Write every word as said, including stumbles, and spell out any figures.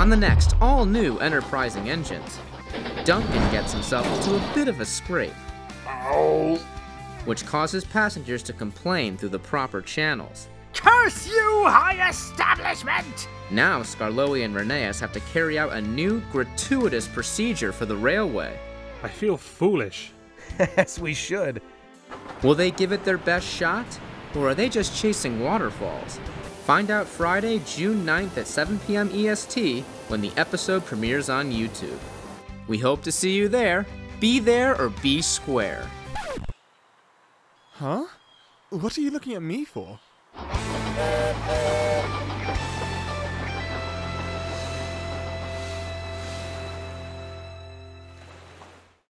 On the next all-new enterprising engines, Duncan gets himself into a bit of a scrape, Ow. which causes passengers to complain through the proper channels. Curse you, high establishment! Now Skarloey and Rheneas have to carry out a new, gratuitous procedure for the railway. I feel foolish. Yes, we should. Will they give it their best shot? Or are they just chasing waterfalls? Find out Friday, June ninth at seven p m E S T when the episode premieres on YouTube. We hope to see you there. Be there or be square. Huh? What are you looking at me for?